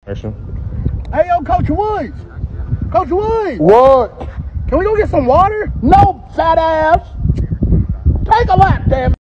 Hey, yo, Coach Woods. Coach Woods. What? Can we go get some water? No, fat ass. Take a lap, damn.